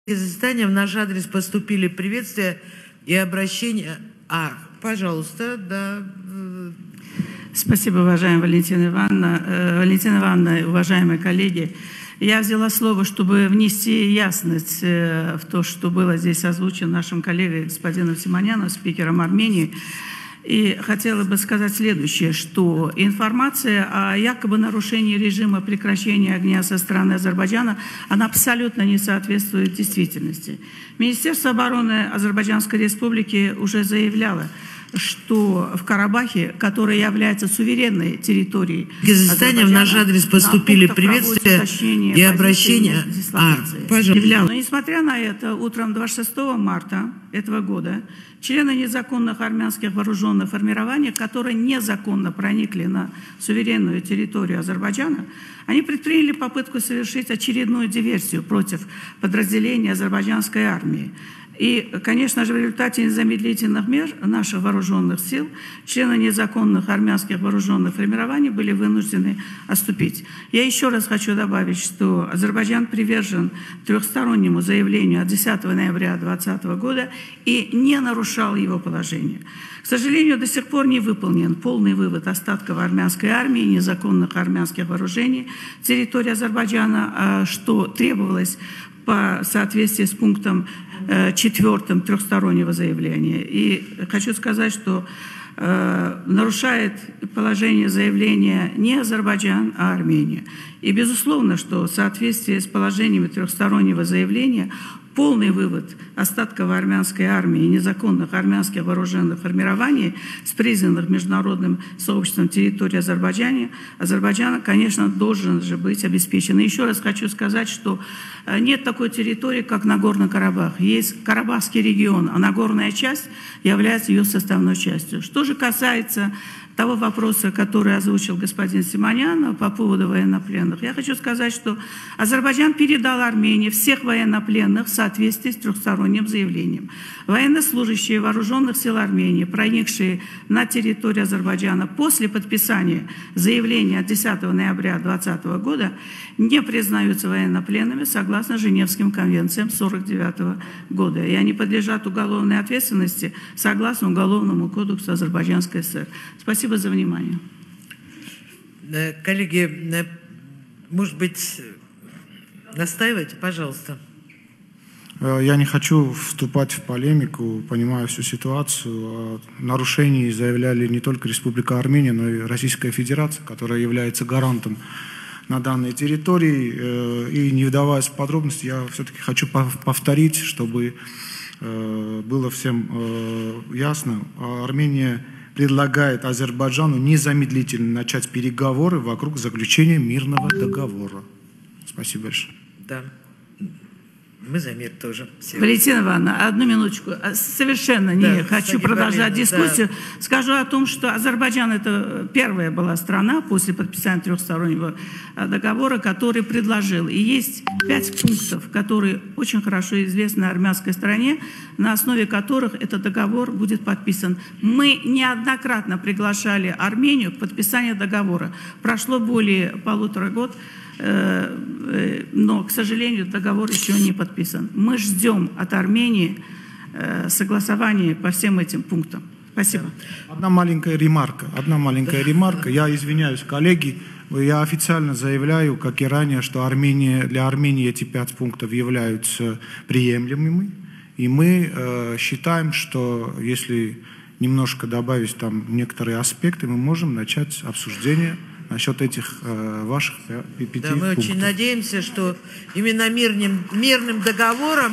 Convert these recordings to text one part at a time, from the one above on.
Заседания в наш адрес поступили приветствия и обращения. Пожалуйста, да. Спасибо, уважаемая Валентина Ивановна. Валентина Ивановна, уважаемые коллеги, я взяла слово, чтобы внести ясность в то, что было здесь озвучено нашим коллегой господином Симоняном, спикером Армении. И хотела бы сказать следующее, что информация о якобы нарушении режима прекращения огня со стороны Азербайджана, она абсолютно не соответствует действительности. Министерство обороны Азербайджанской Республики уже заявляло, что в Карабахе, который является суверенной территорией Азербайджана, в наш адрес поступили приветствия и обращения. Пожалуйста. Но несмотря на это, утром 26 марта этого года члены незаконных армянских вооруженных формирований, которые незаконно проникли на суверенную территорию Азербайджана, они предприняли попытку совершить очередную диверсию против подразделений азербайджанской армии. И, конечно же, в результате незамедлительных мер наших вооруженных сил члены незаконных армянских вооруженных формирований были вынуждены отступить. Я еще раз хочу добавить, что Азербайджан привержен трехстороннему заявлению от 10 ноября 2020 года и не нарушал его положение. К сожалению, до сих пор не выполнен полный вывод остатков армянской армии и незаконных армянских вооружений с территории Азербайджана, что требовалось по соответствии с пунктом 4 трехстороннего заявления. И хочу сказать, что нарушает положение заявления не Азербайджан, а Армения. И безусловно, что в соответствии с положениями трехстороннего заявления полный вывод остатков армянской армии и незаконных армянских вооруженных формирований с признанных международным сообществом территории Азербайджана, конечно, должен же быть обеспечен. И еще раз хочу сказать, что нет такой территории, как Нагорный Карабах. Есть Карабахский регион, а Нагорная часть является ее составной частью. Что же касается того вопроса, который озвучил господин Симонян по поводу военнопленных, я хочу сказать, что Азербайджан передал Армении всех военнопленных в соответствии с трехсторонним заявлением. Военнослужащие вооруженных сил Армении, проникшие на территорию Азербайджана после подписания заявления от 10 ноября 2020 года, не признаются военнопленными согласно Женевским конвенциям 1949 года. И они подлежат уголовной ответственности согласно Уголовному кодексу Азербайджанской ССР. Спасибо за внимание. Коллеги, может быть, настаивайте, пожалуйста. Я не хочу вступать в полемику, понимаю всю ситуацию. О нарушении заявляли не только Республика Армения, но и Российская Федерация, которая является гарантом на данной территории. И не вдаваясь в подробности, я все-таки хочу повторить, чтобы было всем ясно. Армения предлагает Азербайджану незамедлительно начать переговоры вокруг заключения мирного договора. Спасибо большое. Да. Мы за мир тоже. Валентина Ивановна, одну минуточку. Совершенно не хочу продолжать дискуссию. Да. Скажу о том, что Азербайджан – это первая была страна после подписания трехстороннего договора, который предложил. И есть 5 пунктов, которые очень хорошо известны армянской стороне, на основе которых этот договор будет подписан. Мы неоднократно приглашали Армению к подписанию договора. Прошло более 1,5 года. Но, к сожалению, договор еще не подписан. Мы ждем от Армении согласования по всем этим пунктам. Спасибо. Одна маленькая ремарка. Я извиняюсь, коллеги. Я официально заявляю, как и ранее, что для Армении эти 5 пунктов являются приемлемыми. И мы считаем, что если немножко добавить там некоторые аспекты, мы можем начать обсуждение насчет этих ваших 5 пунктов. Мы очень надеемся, что именно мирным договором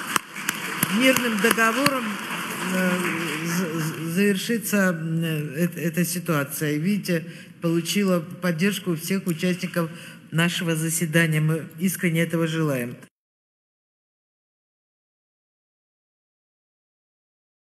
завершится эта ситуация. И видите, получила поддержку всех участников нашего заседания. Мы искренне этого желаем.